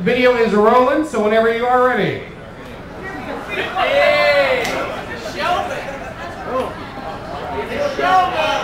video is rolling, so whenever you are ready. Hey! Show me! Show me!